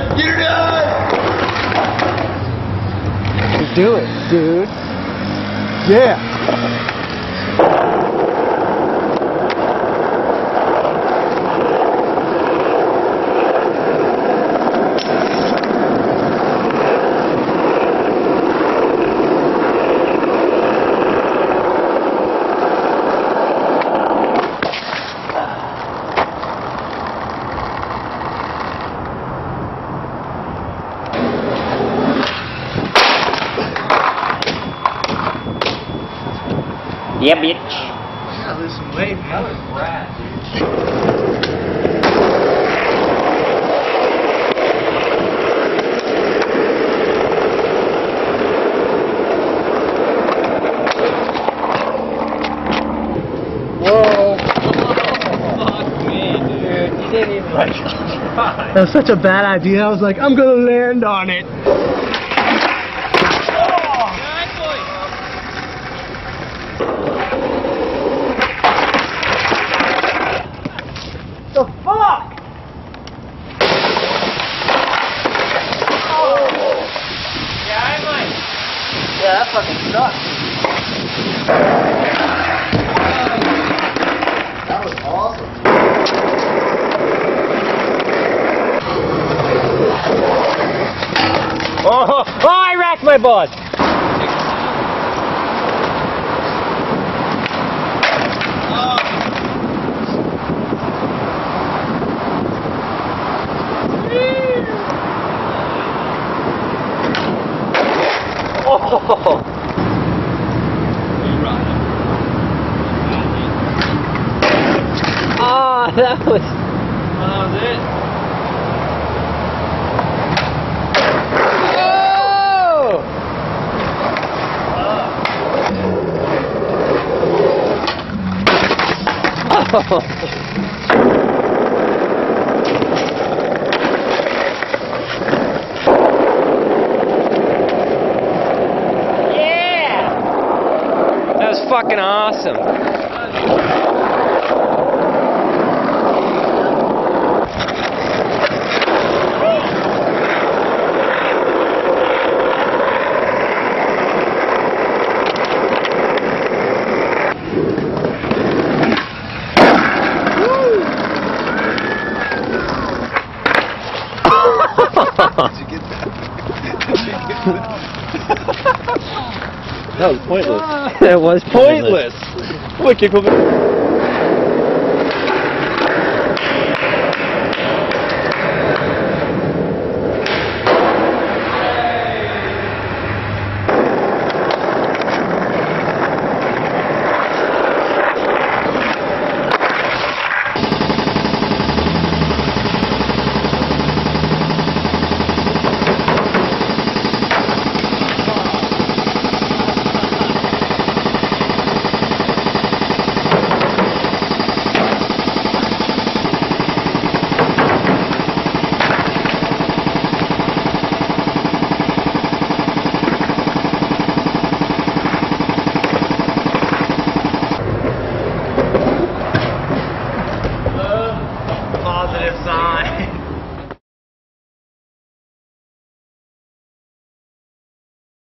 Get her done! Do it, dude. Yeah. Yeah, bitch. Yeah, lose some weight, man. That was rad, dude. Whoa. Fuck me, dude. You didn't even like try. That was such a bad idea. I was like, I'm gonna land on it. The fuck? Oh. Yeah, I might. Yeah, that fucking sucks. That was awesome. Oh, I racked my balls. Oh. Ah, that was. That was it. Oh. Yeah! That was fucking awesome. Did you get that? That was pointless. That was pointless. Look, you